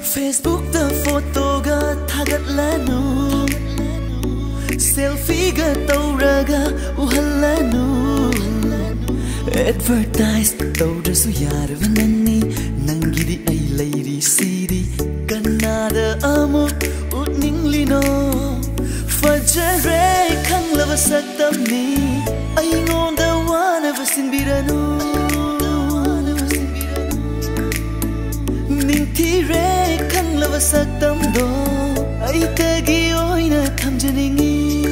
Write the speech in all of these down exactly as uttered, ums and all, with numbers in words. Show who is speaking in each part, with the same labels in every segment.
Speaker 1: Facebook दा फोटोगा थागतलानु सेल्फीगा तौरगा उहल्लानु advertise तौरसु यारबा नंगनी नंगिदी आई Larry सीरी कन्नादा अमुक उतनिंगलिनो फजरे खंगलबा सक्तमनी अइंगोंदा वानबा सिनबिरनु निंगथिरे खंगलबा सक्तमदो अइतगी ओइना थमजनिंगी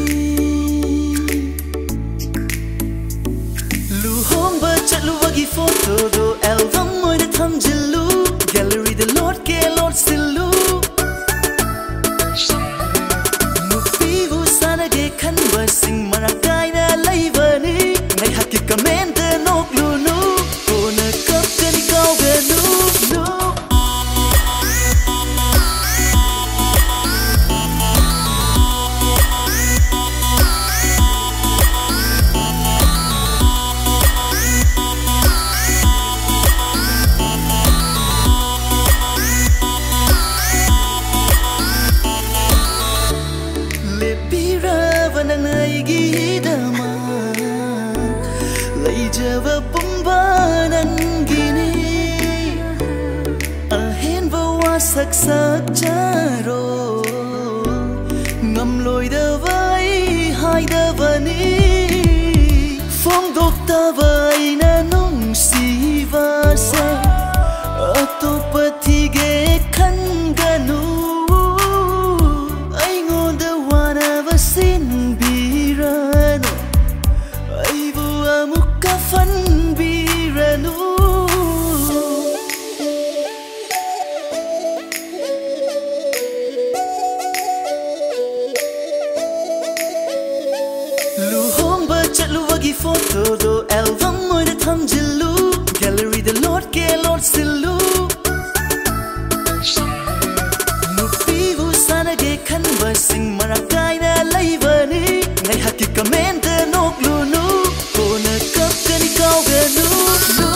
Speaker 1: लुहोंबा चलुवगी फोटोदो एल्बम ओइना थमजिल्लु गैलरीदा लोडके लोडसिल्लु नुफीबु सानगे खनबा सिंग मराकाइना लैबनी ngayhakki kamenda noklunu kona kapkani kauganu no Java pumbanan gini ahen bawa sak sak jaro ngam loi da vai hai da vani phong dok ta vai na nung si va sa atopati ge khan ganu ai ngon da wana vasin birano ai bu amuk Fan biranu Luhomba chatluwagi photo do album oida thamjillu gallery da lord ke lord sillu Nufivu sanage khanba sing marakaina laibani ngai hakki comment noklunu kona kapkani kauganu no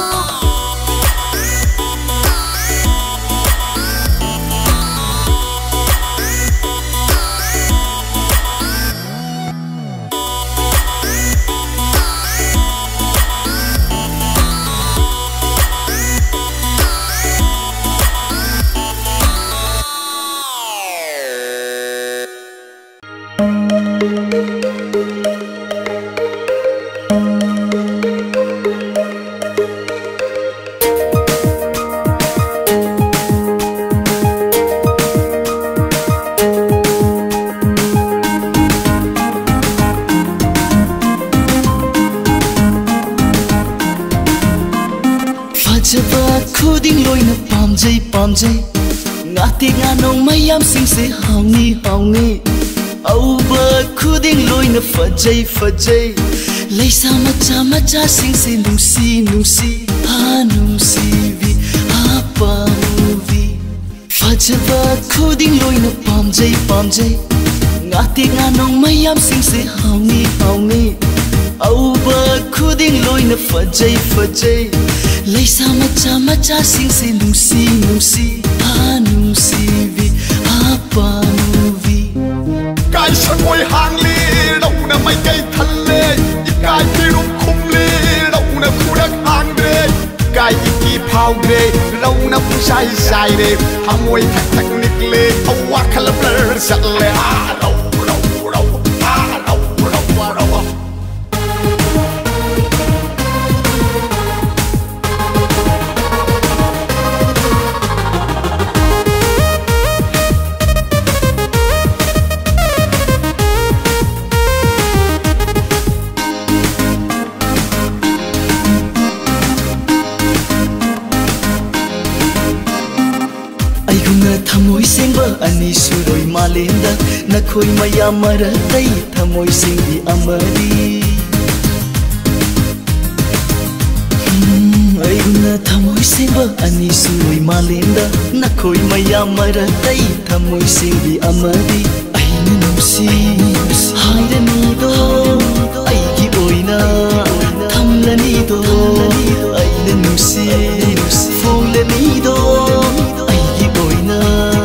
Speaker 1: Java khuding loina pamjai pamjai ngati nganong mayam singse hauni hauni auba khuding loina fajai fajai leisa macha macha singse nungsi nungsi ha nungsi vi ha pamuvi Java khuding loina pamjai pamjai ngati nganong mayam singse hauni hauni auba khuding loina fajai fajai Leisa macha macha singse nungsi nungsi ha nungsi vi ha pamuvi
Speaker 2: Kai sakoi hangli rauna mai kai thalle ikai pirum khumli rauna khurak hangre kai iki phaude rauna pusai sai re hamoi thak thak nikle awa khala blur salle ha rau rau rau ha rau rau rau
Speaker 1: Thamoi sengba ani suroi malenda nakhoi maya maratai thamoi sengbi amari aiguna thamoi sengba ani suroi malenda nakhoi maya maratai thamoi sengbi amari aina nusi hairani do aigi oina thamlani do aina nusi folani do aigi oina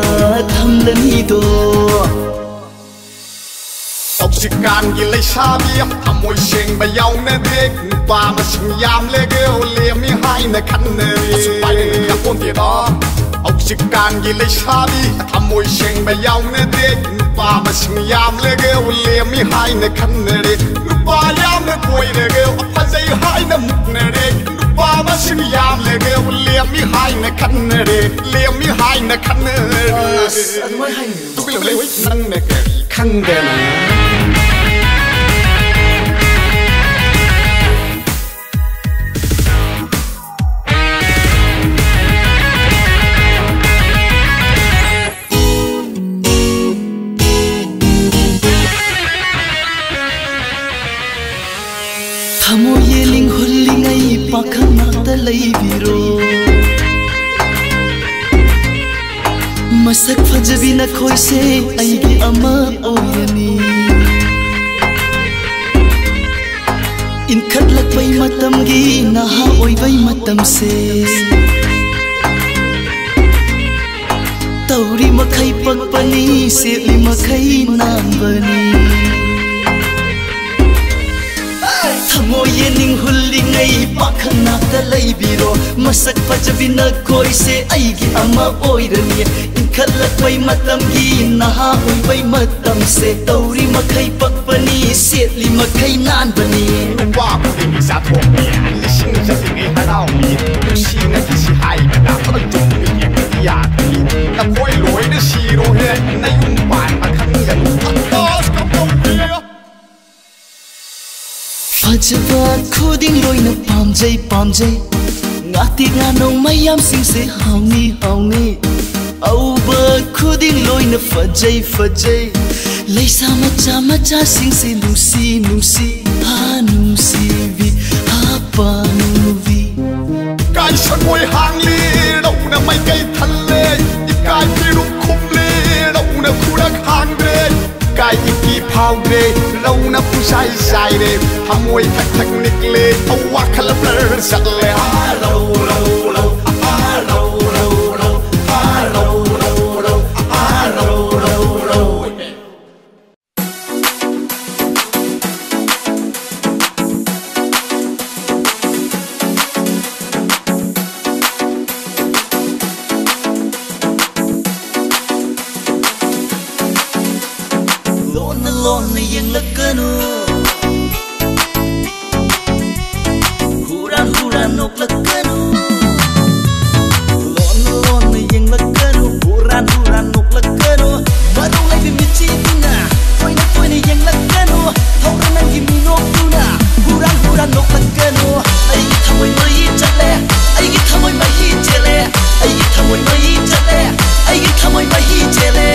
Speaker 2: ꯂꯩꯁꯥꯕꯤ ꯊꯃꯣꯏ ꯁꯦꯡꯕ ꯌꯥꯎꯅꯗꯦ ꯅꯨꯄꯥ ꯃꯁꯤꯡ ꯌꯥꯝ ꯂꯦꯒꯦ ꯂꯦꯝꯃꯤ ꯍꯥꯏꯅ ꯈꯟꯅꯔꯦ ꯍꯧꯖꯤꯛꯀꯥꯟꯒꯤ ꯂꯩꯁꯥꯕꯤ ꯊꯃꯣꯏ ꯁꯦꯡꯕ ꯌꯥꯎꯅꯗꯦ ꯅꯨꯄꯥ ꯃꯁꯤꯡ ꯌꯥꯝ ꯂꯦꯒꯦ ꯂꯦꯝꯃꯤ ꯍꯥꯏꯅ ꯈꯟꯅꯔꯦ ꯅꯨꯄꯥ ꯌꯥꯝꯅ ꯀꯣꯏꯔꯒꯦ ꯐꯖꯩ ꯍꯥꯏꯅ ꯃꯨꯛꯅꯔꯦ ꯅꯨꯄꯥ ꯃꯁꯤꯡ ꯌꯥꯝ ꯂꯦꯒꯦ ꯂꯦꯝꯃꯤ ꯍꯥꯏꯅ ꯈꯟꯅꯔꯦ ꯂꯦꯝꯃꯤ ꯍꯥꯏꯅ ꯈꯟꯅꯔꯦ ꯅꯪꯅ ꯀꯔꯤ ꯈꯪꯗꯅ
Speaker 1: Thamo yeling hulling ay pakhang nakta laibiro Masak fajabi na khoi se aigi ama oyani Inkhat lakpai matam gi naha oibai matam se Tauri makai pakpani seli makai nambani Thamo yening hulling ay pakhang nakta laibiro Masak fajabi na khoi se aigi ama oirani Inkhat lakpai matam gi naha oibai matam se Tauri makai pakpani seli makai nambani
Speaker 2: Wa kuding sa thokmi lising sa tingi haraw mi Sina kisi hai bada pagtung mi yang ya mi Na khoi loi na siro he na yung pan makhang yan Atas ka pokya
Speaker 1: Fajaba khuding loi na pamjai pamjai Ngati nganong mayam sing se hauni hauni Auba khuding loi na fajai fajai Laisa macha macha sing se nusi nusi Ha nusi vi ha pa nuvi
Speaker 2: Kai sa koi hang li Rau na mai kai than le Ikai pirum khum li Rau na kurak hang de Kai iki phao de Rau na pusai sai de Hamoi thak thak nik le Awa khala blur sat le Ah rau rau rau Ah rau rau rau Ah rau rau rau Ah rau rau rau
Speaker 1: Lona lona yang lakanu Huran huran nok lakanu Lona lona yang lakanu Huran huran nok lakanu Marong lagi mici tuna Toina toina yang lakanu Tauran nangi minok tuna Huran huran nok lakanu Aigi thamoy mai chale Aigi thamoy mai chale Aigi thamoy mai chale Aigi thamoy mai chale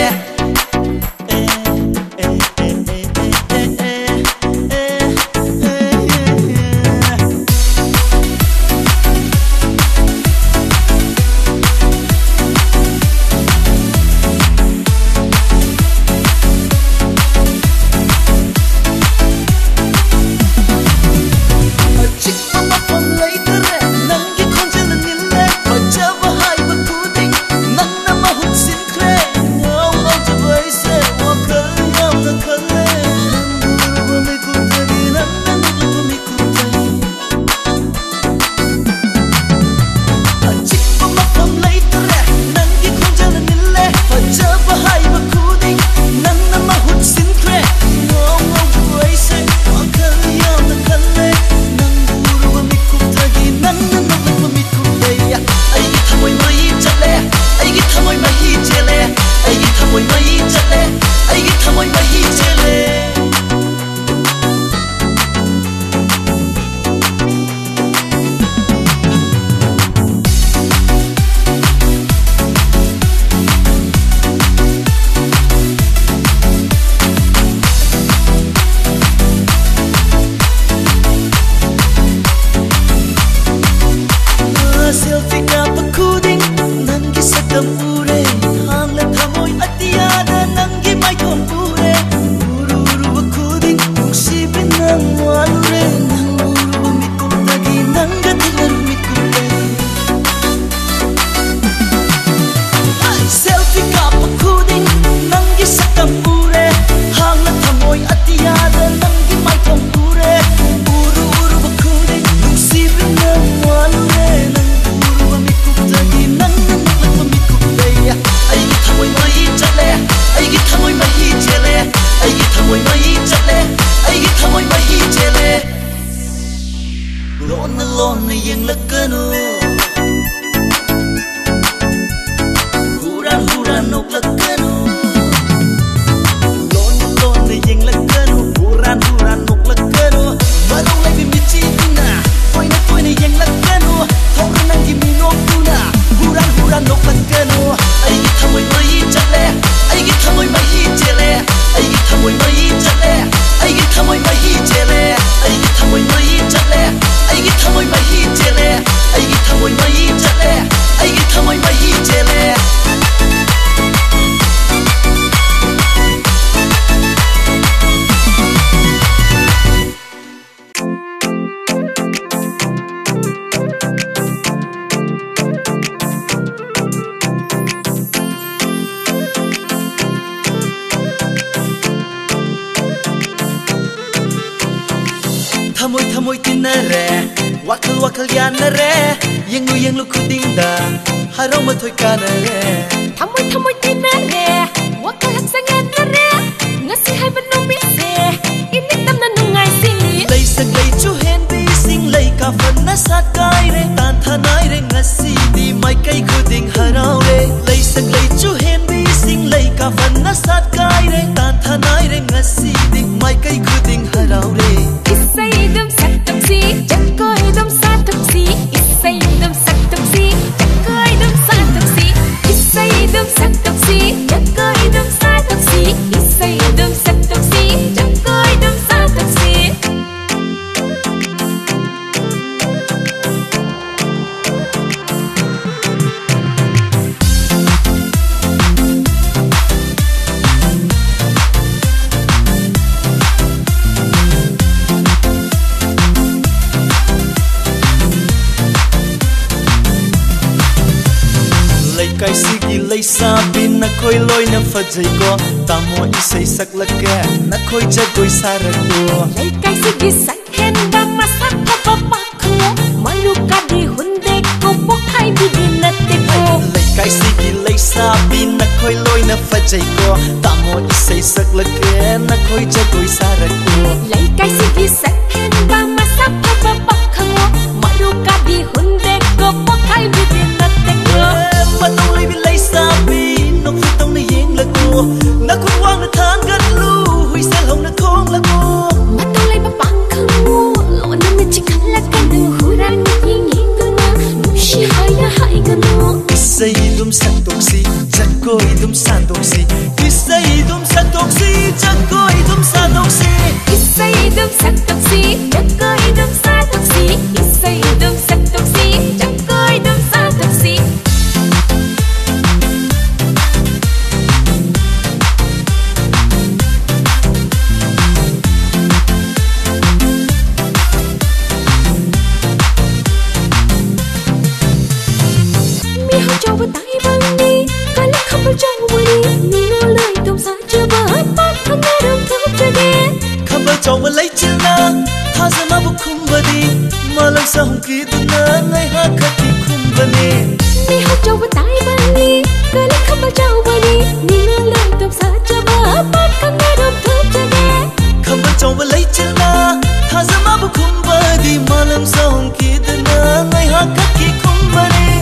Speaker 1: Selfie ka pa kuding, nanggi sakam ure, hang na thamoy at iyada nanggi tinare wakal wakal yanare yengu yengu kudinda haroma thoi kanare
Speaker 3: thamoi thamoi tinare wakal haksanganare ngasi hai banu bise ini tamna nungai si
Speaker 1: lei sak lei chu hen bi sing lei ka fan na sat kai re tan thanai re ngasi di mai kai kuding harau re lei sak lei chu hen bi sing lei ka fan na sat kai re tan thanai re ngasi di mai kai kuding harau re
Speaker 3: isai dum sak tum si jakoi dum sa tum si isai dum sak tum si jakoi dum sa tum si isai dum sak tum si jakoi dum sa tum si isai dum sak tum si jakoi dum sa tum si
Speaker 1: kai sigi lei sa bin na khoi loi na fajai ko tamo isai sak lake na khoi jagoi sarak ko
Speaker 3: lei kai sigi sakhen ba masak pa pa ko malu ka di hunde ko pokhai bi din na te ko
Speaker 1: lei kai sigi lei sa bin na khoi loi na fajai ko tamo isai sak lake na khoi jagoi sarak ko
Speaker 3: lei kai sigi sakhen ba masak pa pa ko malu ka di hunde ko pokhai bi din na te ko
Speaker 1: matong lei bi lei sa bin nok fi tong na yeng la ko na khung wang na thang gan lu hui sel hong na khong la ko
Speaker 3: matong lei ba pang ko lo na me chi khan la ka du huran ni yeng yeng du na nu shi hai na hai ga no
Speaker 1: isai dum sak tok si jakoi dum sa tok si isai dum sak tok si jakoi dum sa tok si
Speaker 3: isai dum sak tok si jakoi dum sa tok si isai dum sak tok si jakoi dum sa tok si cho với tay băng đi, cái lắc không bao trong mùa đi, ni nó lời tung xa chưa bờ hết bắt không nghe đông thức cho ghé.
Speaker 1: Không bao trong với lấy chân na, tha ra mà bốc khung bờ đi, mà lần sau hồng kỳ tu na ngày hát khát thì khung bờ nè.
Speaker 3: Mi học cho với tay băng đi, cái lắc không bao trong mùa đi, ni nó lời tung xa chưa bờ hết bắt không nghe đông thức cho ghé.
Speaker 1: Không bao trong với lấy chân na, tha ra mà bốc khung bờ đi, mà lần sau hồng kỳ tu na ngày hát khát thì khung bờ nè.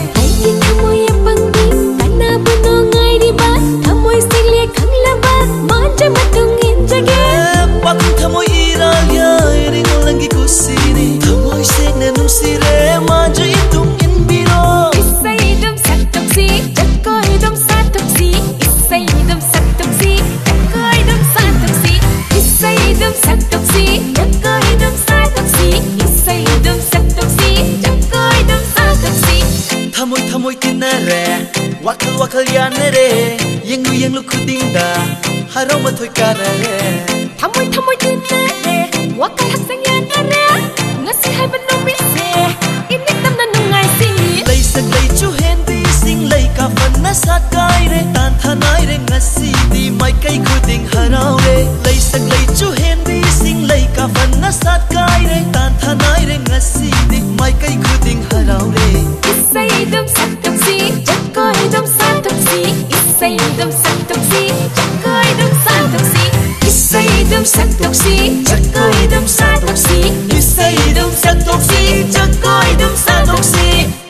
Speaker 1: Waktu thamoi iralia ringo langi kusini thamoi sene nung sire maju itung in biro
Speaker 3: isai dum sak tok si jakoi dum sa tok si isai dum sak tok si jakoi dum sa tok si isai dum sak tok si jakoi dum sa tok si isai dum sak tok si jakoi dum sa tok si
Speaker 1: thamoi thamoi tinare wakal wakal yanare yengu yengu kudinda haroma thoi kanare
Speaker 3: thamoi thamoi tinare wakal haksanganare ngasi hai banu bise ini tamna nungai si
Speaker 1: lei sak lei chu hen bi sing lei ka fan na sat kai re tan thanai re ngasi di mai kai kuding harau re lei sak lei chu hen bi sing lei ka fan na sat kai re tan thanai re ngasi di mai kai kuding harau re
Speaker 3: isai dum sak tok si jakoi dum sa tok si isai dum sak tok si jakoi dum sa tok si isai dum sak tok si jakoi dum sa tok si isai dum sak tok si jakoi dum sa tok si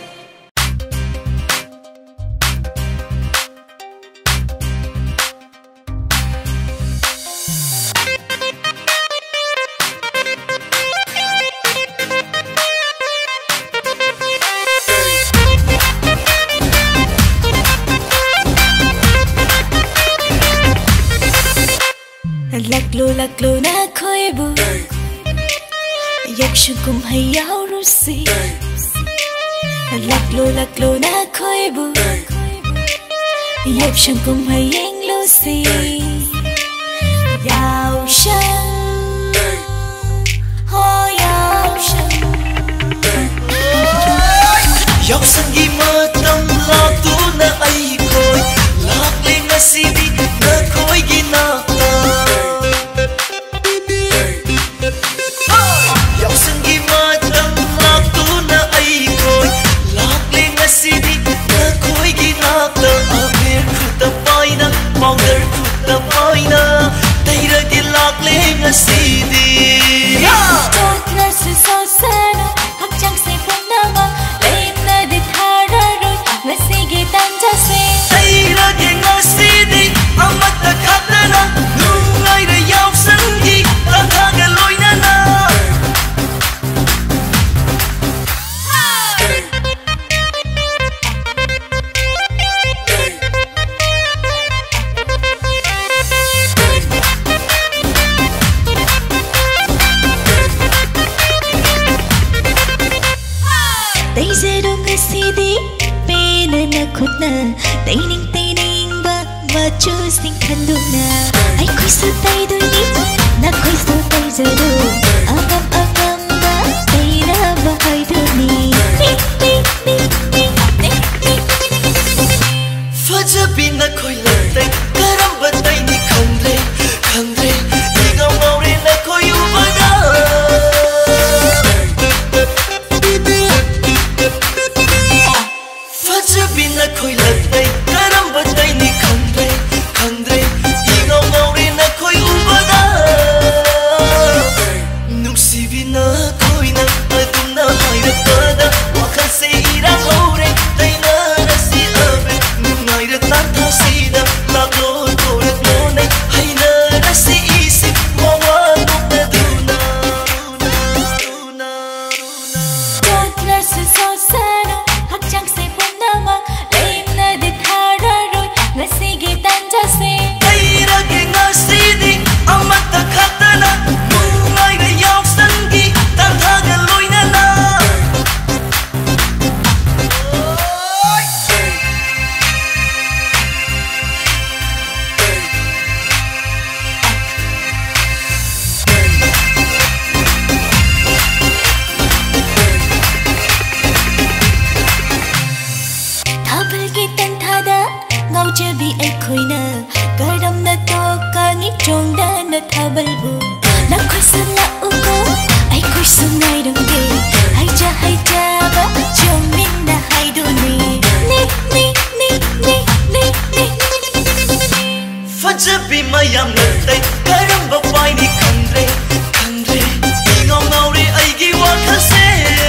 Speaker 3: lạc lô lạc lô na khơi bu yak shun kum hay yao ru si lạc lô lạc lô na khơi bu yak shun kum hay yang lu si yao shan ho yao shan
Speaker 1: yao shan gi ma tam la tu na ai khoi lạc lên na si bi na khoi gi na Yo sing give my
Speaker 4: di pena na khutna taining taining ba ba chu sing khanduna ai khoi su tai doi ni na khoi su tai zaro agam agam ba taina ba hai du ni ni ni ni ni
Speaker 1: fajabi na khoi lai karam ba tai ni khandre khandre igam maure na khoi ubada Fajabina khoi latai karam batai ni khandre khandre igau maure na khoi ubada nuksibina khoi na aduna haira pada wakha se ira haure taina rasi abe nungai ra ta ta sida laglo torat no nai haina rasi isi wawa nukna duna duna duna
Speaker 4: Toddler se so sana hakchang se punama leimna de thararoi ngasigi tanja se
Speaker 1: Aira ke ngasidi amata khatana nungai ra yaw sangi tanthaga loina na
Speaker 4: Thabal ki tanthada ngaujabi ai khoina karamna to kani chongda na thabal bu na khoi sala uko ai khoi sungai rangge hai ja hai ja ba chongmin na hai du ni ni ni ni ni ni ni
Speaker 1: Fajabi mayam latai karam ba pai ni khandre khandre igau maure aigi wakha se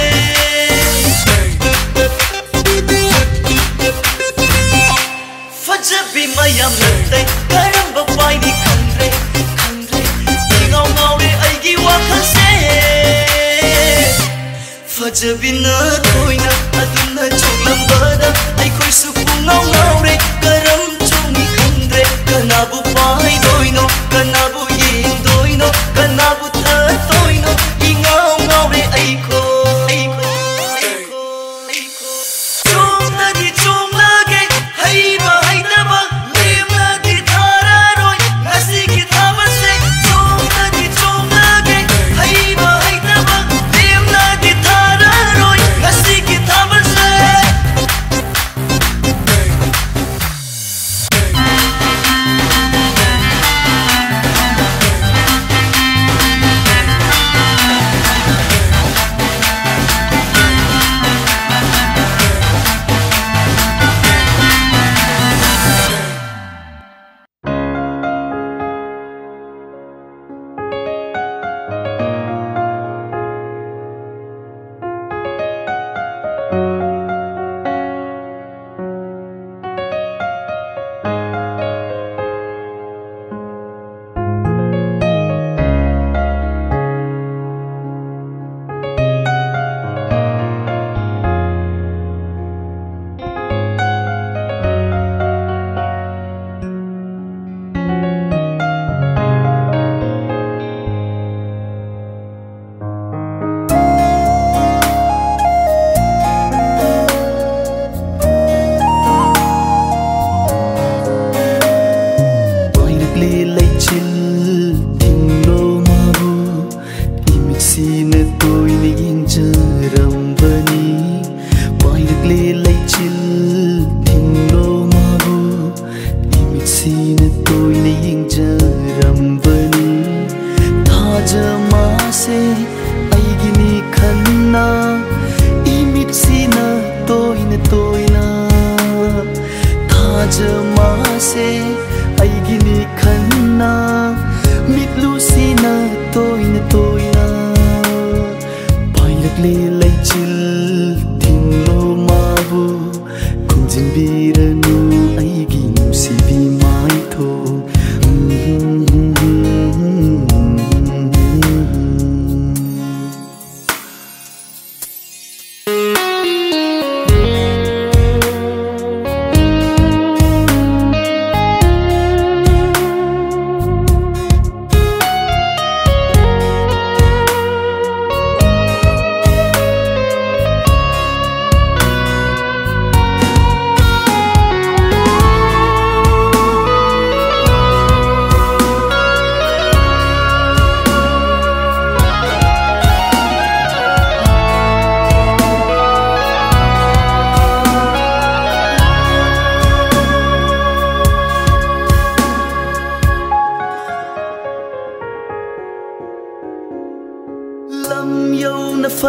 Speaker 1: Fajabi mayam latai karam ba pai ni khandre khandre igau maure aigi wakha se Fajabi na khoi na aduna chonglam bada ai khoi su pungau ngaure karam chongi khandre kanabu pai doino kanabu yin doino kanabu tha toino ingau ngaure ai kho ai kho ai kho ai kho chongna di chongna ge hai ba hai na ba lemna di thara roi ngasi ki thaba se chongna di chongna ge hai ba hai na ba lemna di thara roi ngasi ki thaba se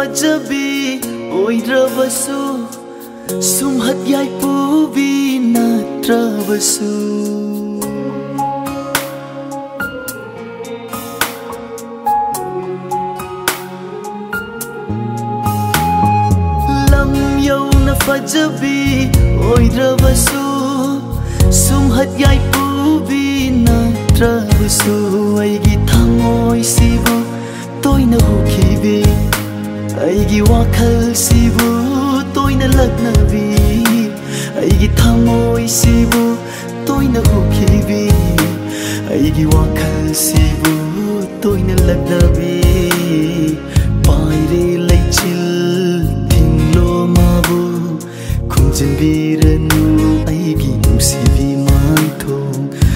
Speaker 1: ꯐꯖꯕꯤ ꯑꯣꯏꯔꯕꯁꯨ ꯁꯨꯝꯍꯠ ꯌꯥꯏꯄꯨꯕꯤ ꯅꯠꯇ꯭ꯔꯕꯁꯨ ꯂꯝ ꯌꯧꯅ ꯐꯖꯕꯤ ꯑꯣꯏꯔꯕꯁꯨ ꯁꯨꯝꯍꯠ ꯌꯥꯏꯄꯨꯕꯤ ꯅꯠꯇ꯭ꯔꯕꯁꯨ ꯑꯩꯒꯤ ꯊꯃꯣꯏꯁꯤꯕꯨ toina hukhibi aigi wakhalsibu toina laknabi aigi thamoisibu toina hukhibi aigi wakhalsibu toina laknabi paire leichil thinglo mabu khumjinbiranu aigi nusibi manthong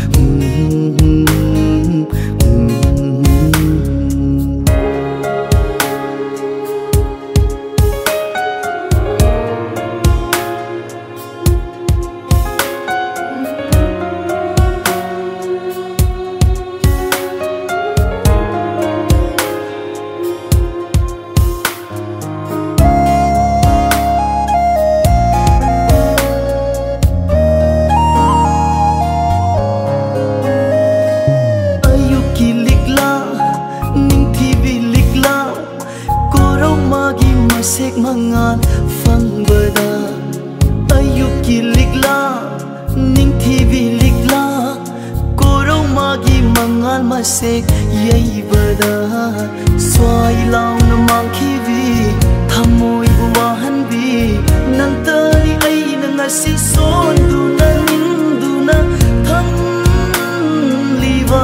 Speaker 1: mangan fangbada ayuki likla ningthibi likla korau magi mangan masek yaibada swai launa mangkhibi thamoi wahanbi nantari aina ngasi sonduna ninduna tham liwa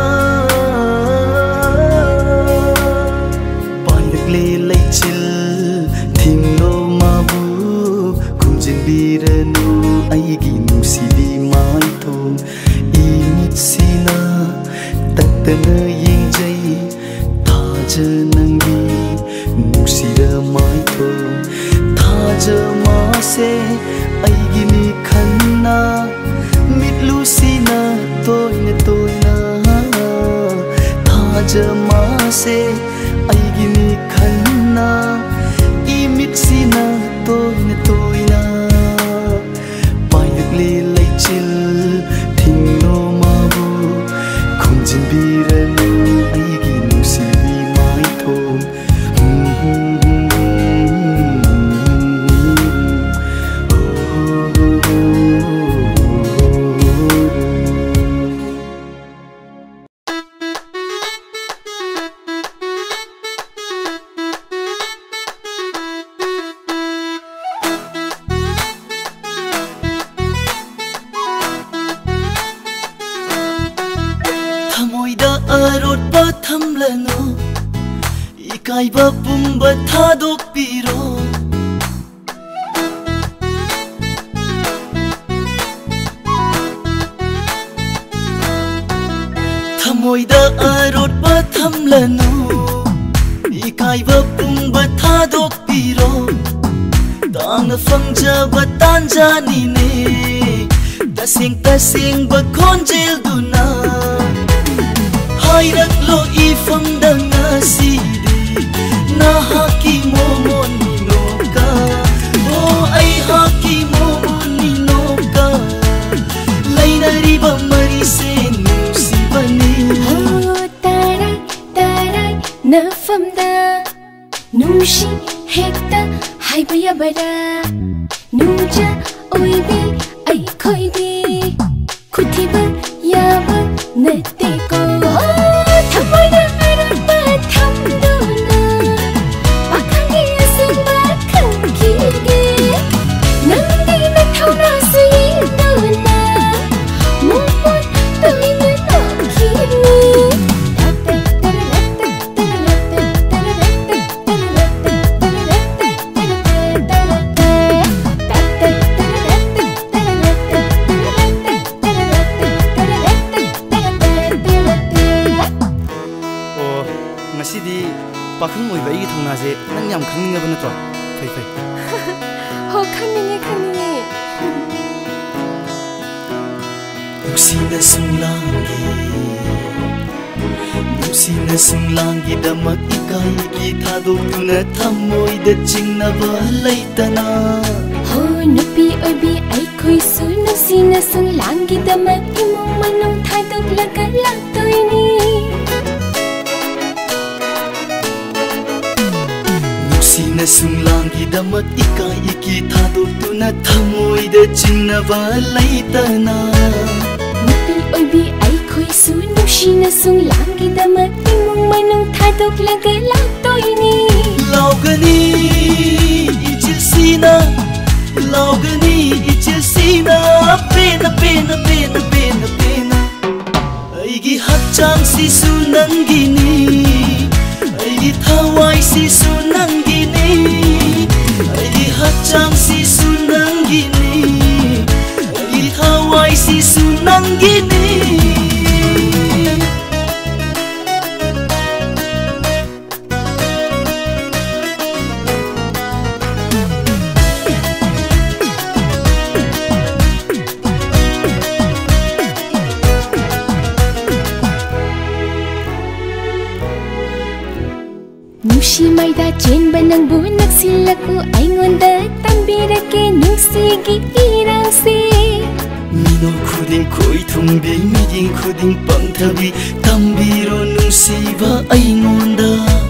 Speaker 1: pailakle leichil thinglo mabu khumjinbiranu aigi nusibi maithong imitsina tattana yengjai thaja nangbi nusira maithong thaja mase aigi ni khanna mitlusina toina toina thaja mase aigi ni khanna imitsina toina toina pailakle leichil thinglo mabu khumjinbiranu aigi nusibi maithong thamoida arotba thamlano ikaiba pumba thadokpiro thamoida arotba thamlano ikaiba pumba thadokpiro tangna fangjaba tanjanine tasing tasing ba khonjel duna hairaglo ifamda ngasidi nahaki momon ninoka o ai haki momon ninoka lainariba marise nusibani
Speaker 4: tarai tarai nafamda nushi hekta haiba yabara nuja oibi ai khoidi kuthiba yaba nate ko thamoida arotba thamduna pakhangi asba khangkige nandi na thauna suinduna mupon toina nokhini
Speaker 1: pakhang oi bai thongna je nang yam khangninga ba natro phai phai
Speaker 3: ho khangninge khangninge
Speaker 1: nusina sunglangi ꯅꯨꯡꯁꯤꯅ ꯁꯨꯡꯂꯥꯡꯒꯤꯗꯃꯛ ꯏꯀꯥꯏꯒꯤ ꯊꯥꯗꯣꯛꯇꯨꯅ ꯊꯃꯣꯏꯗ ꯆꯤꯡꯅꯕ ꯂꯩꯇꯅ
Speaker 3: ꯍꯣ ꯅꯨꯄꯤ ꯑꯣꯏꯕꯤ ꯑꯩꯈꯣꯏꯁꯨ ꯅꯨꯡꯁꯤꯅ ꯁꯨꯡꯂꯥꯡꯒꯤꯗꯃꯛ ꯏꯃꯨꯡ ꯃꯅꯨꯡ ꯊꯥꯗꯣꯛꯂꯒ ꯂꯥꯛꯇꯣꯏꯅꯤ
Speaker 1: ꯅꯨꯡꯁꯤꯅ ꯁꯨꯡꯂꯥꯡꯒꯤꯗꯃꯛ ꯏꯀꯥꯏꯒꯤ ꯊꯥꯗꯣꯛꯇꯨꯅ ꯊꯃꯣꯏꯗ ꯆꯤꯡꯅꯕ ꯂꯩꯇꯅ
Speaker 3: ꯅꯨꯄꯤ ꯑꯣꯏꯕꯤ ꯑꯩꯈꯣꯏꯁꯨ ꯅꯨꯡꯁꯤꯅ ꯁꯨꯡꯂꯥꯡꯒꯤꯗꯃꯛ ꯏꯃꯨꯡ ꯃꯅꯨꯡ ꯊꯥꯗꯣꯛꯂꯒ ꯂꯥꯛꯇꯣꯏꯅꯤ
Speaker 1: ꯂꯥꯎꯒꯅꯤ 이칠시나 라우그니 이칠시나 페나 페나 페나 페나 페나 아이기 합장시수 남기니 아이기 타와이시수 남기니 아이기 합장시수 남기니 아이기 타와이시수 남기니
Speaker 3: ꯅꯨꯡꯁꯤꯃꯩꯗ ꯆꯦꯟꯕ ꯅꯪꯕꯨ ꯅꯛꯁꯤꯜꯂꯛꯎ ꯑꯩꯉꯣꯟꯗ ꯇꯝꯕꯤꯔꯛꯀꯦ ꯅꯨꯡꯁꯤꯒꯤ ꯏꯔꯥꯡꯁꯦ
Speaker 1: 미노 쿠딩 코이 퉁비 미긴 쿠딩 뻥터비 담비로 눈시바 아잉온다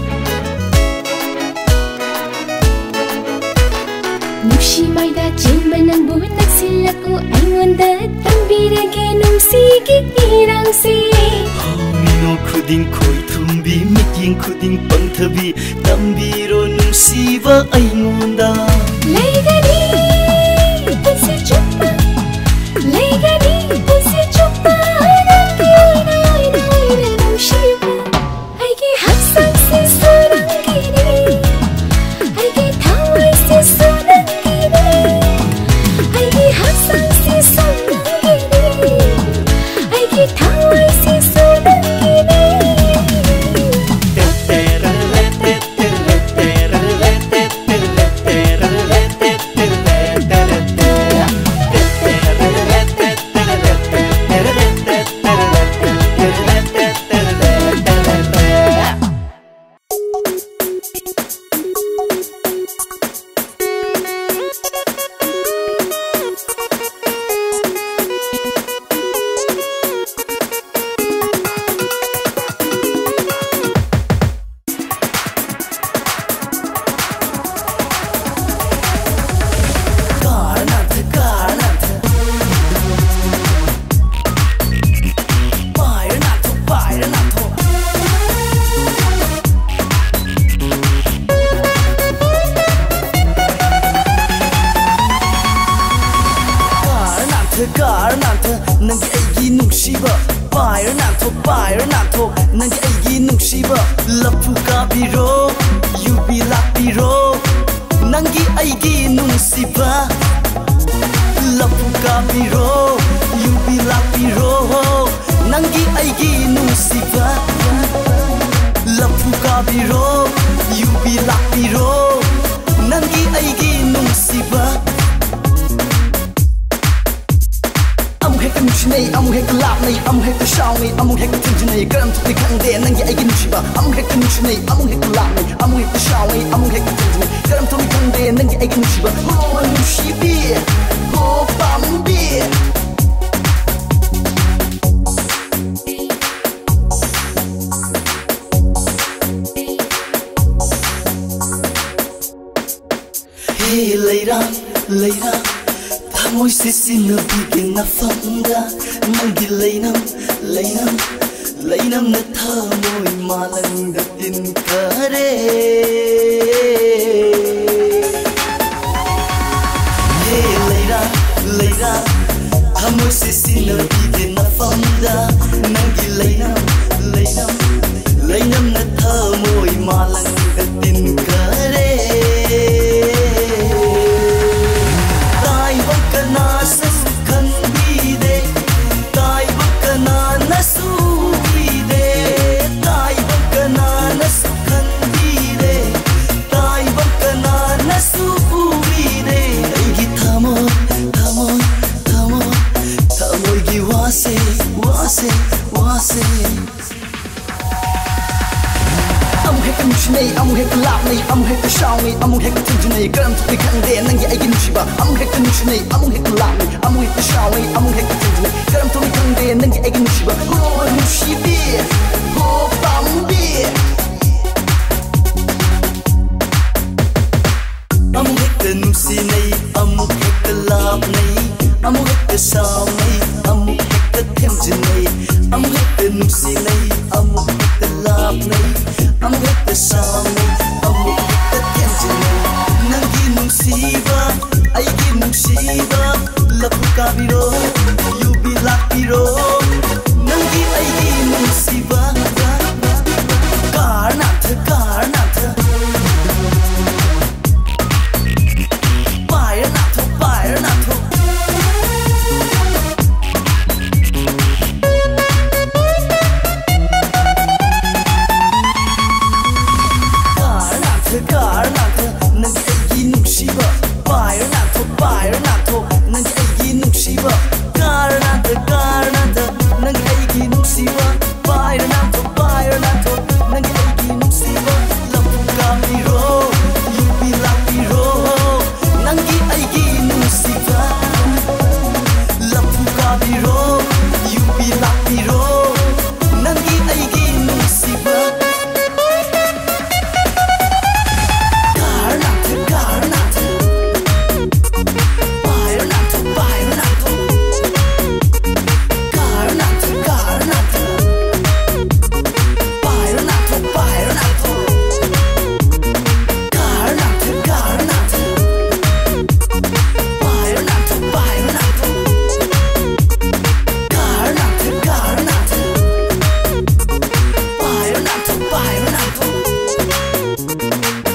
Speaker 3: ꯅꯨꯡꯁꯤꯃꯩꯗ ꯆꯦꯟꯕ ꯅꯪꯕꯨ ꯅꯛꯁꯤꯜꯂꯛꯎ ꯑꯩꯉꯣꯟꯗ ꯇꯝꯕꯤꯔꯛꯀꯦ ꯅꯨꯡꯁꯤꯒꯤ ꯏꯔꯥꯡꯁꯦ
Speaker 1: 미노 쿠딩 코이 퉁비 미긴 쿠딩 뻥터비 담비로 눈시바 아잉온다
Speaker 3: 레이가니 푸시 춥바 레이가니 푸시 춥바 나기 오이나 오이나 오이나 눈시바 아이기 합상시 소랑기니 아이기 타와이시 소랑기니 아이기 합상시 소랑기니 아이기 타와이시 소랑기니
Speaker 1: you want लापनै अमुक हेक्ता साउनै अमुक हेक्ता थिन्जुनै करम थोक्नै खंदे नंगी आइगी नुसिबा अमुक हेक्ता नुसिनै अमुक हेक्ता लापनै अमुक हेक्ता साउनै अमुक हेक्ता थिन्जुनै करम थोक्नै खंदे नंगी आइगी नुसिबा हो नुसिबी हो पामुबी अमुक हेक्ता नुसिनै अमुक हेक्ता लापनै अमुक हेक्ता साउनै अमुक हेक्ता थिन्जुनै अमुक हेक्ता नुसिनै अमुक हेक्ता लापनै अमुक हेक्ता साउनै अमुक हेक्ता थिन्जुनै नंगी नुसिबा आइगी नुसिबा लपु काबिरो युबी लापिरो